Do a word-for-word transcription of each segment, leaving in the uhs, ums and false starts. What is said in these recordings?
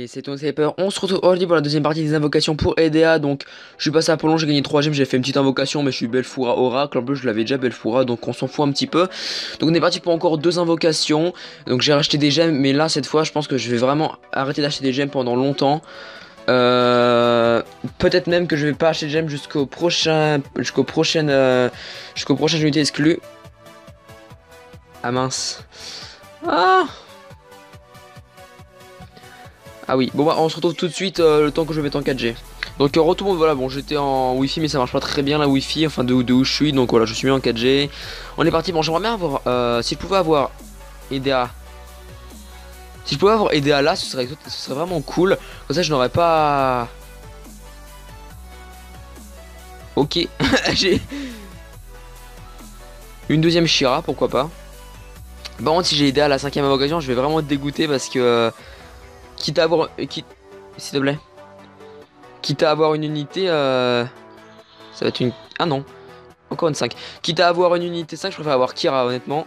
Et c'est Tony Sniper, on se retrouve aujourd'hui pour la deuxième partie des invocations pour E D A. Donc je suis passé à Apollon, j'ai gagné trois gemmes, j'ai fait une petite invocation, mais je suis Belfoura Oracle. En plus je l'avais déjà Belfoura, donc on s'en fout un petit peu. Donc on est parti pour encore deux invocations. Donc j'ai racheté des gemmes, mais là cette fois je pense que je vais vraiment arrêter d'acheter des gemmes pendant longtemps. Euh, Peut-être même que je vais pas acheter de gemmes jusqu'au prochain jusqu'au prochain euh, jusqu'au prochain unité exclue. Ah mince. Ah Ah oui, bon bah on se retrouve tout de suite euh, le temps que je vais mettre en quatre G. Donc euh, retour, voilà, bon j'étais en Wi-Fi mais ça marche pas très bien la Wi-Fi, enfin de, de où je suis, donc voilà je suis mis en quatre G. On est parti, bon j'aimerais bien avoir, euh, si je pouvais avoir E D A. Si je pouvais avoir E D A là, ce serait, ce serait vraiment cool, comme ça je n'aurais pas... Ok, j'ai... Une deuxième Shira, pourquoi pas. Par contre si j'ai E D A à la cinquième invocation, je vais vraiment être dégoûté parce que... Euh, quitte à avoir... Euh, quitte... S'il te plaît. Quitte à avoir une unité, euh... ça va être une... Ah non, encore une cinq. Quitte à avoir une unité cinq, je préfère avoir Kira, honnêtement.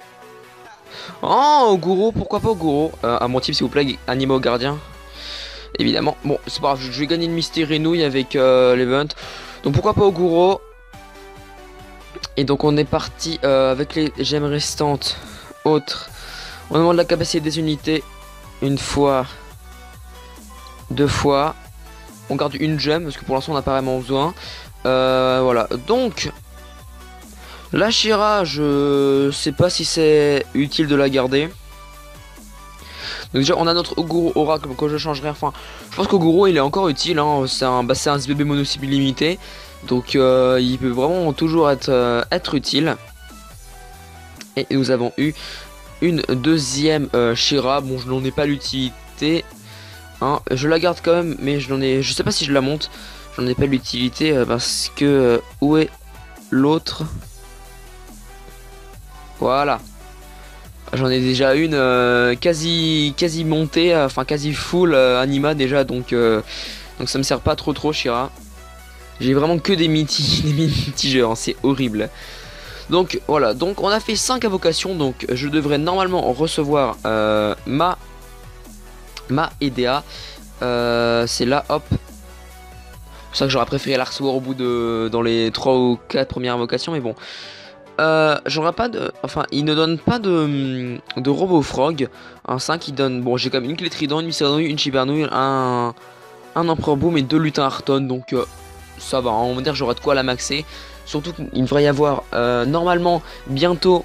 Oh, Oguro, pourquoi pas Oguro euh, à mon type, s'il vous plaît, Animo Gardien. Évidemment. Bon, c'est pas grave, je vais gagner une Mystérie Nouille avec euh, l'event. Donc pourquoi pas Oguro. Et donc on est parti euh, avec les gemmes restantes. Autres. On demande la capacité des unités. Une fois. Deux fois. On garde une gemme parce que pour l'instant on n'a pas vraiment besoin. Euh, voilà. Donc la Shira, je sais pas si c'est utile de la garder. Donc déjà on a notre Oguro Oracle que je changerai. Enfin, je pense qu'Oguro il est encore utile. Hein. C'est un, bah, c'est un S B B mono-cible illimité. Donc euh, il peut vraiment toujours être, euh, être utile. Et nous avons eu une deuxième euh, Shira. Bon, je n'en ai pas l'utilité. Hein, je la garde quand même, mais je n'en ai, je sais pas si je la monte. J'en ai pas l'utilité euh, parce que euh, où est l'autre? Voilà. J'en ai déjà une euh, quasi quasi montée, euh, enfin quasi full euh, anima déjà, donc euh, donc ça me sert pas trop trop Shira. J'ai vraiment que des miti des mitigeurs, hein, c'est horrible. Donc voilà, donc on a fait cinq invocations, donc je devrais normalement recevoir euh, ma ma E D A. Euh, c'est là, hop. C'est pour ça que j'aurais préféré la recevoir au bout de dans les trois ou quatre premières invocations, mais bon. Euh, j'aurais pas de... Enfin, il ne donne pas de, de Robo Frog. Un cinq, il donne... Bon, j'ai quand même une clé trident, une Mystérie, une Chibernouille, un... Un Empereur Boom et deux lutins Hearthstone. Donc, euh, ça va, hein, on va dire que j'aurai de quoi la maxer. Surtout qu'il devrait y avoir, euh, normalement, bientôt...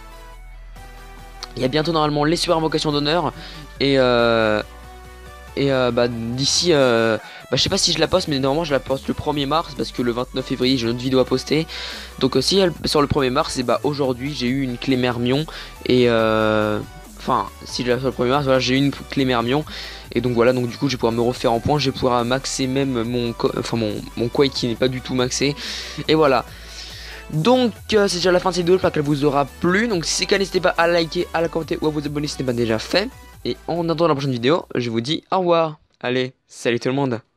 Il y a bientôt, normalement, les super invocations d'honneur. Et, euh... Et euh, bah d'ici, euh, bah, je sais pas si je la poste, mais normalement je la poste le premier mars parce que le vingt-neuf février j'ai une autre vidéo à poster. Donc euh, si elle sort le premier mars, et bah aujourd'hui j'ai eu une clé Mermion. Et euh, enfin, si je la sors le premier mars, voilà, j'ai eu une clé Mermion. Et donc voilà, donc du coup je vais pouvoir me refaire en points, je vais pouvoir maxer même mon, enfin mon, mon Quake qui n'est pas du tout maxé. Et voilà. Donc euh, c'est déjà la fin de cette vidéo, j'espère qu'elle vous aura plu. Donc si c'est le cas, n'hésitez pas à liker, à la commenter ou à vous abonner si ce n'est pas déjà fait. Et en attendant la prochaine vidéo, je vous dis au revoir. Allez, salut tout le monde.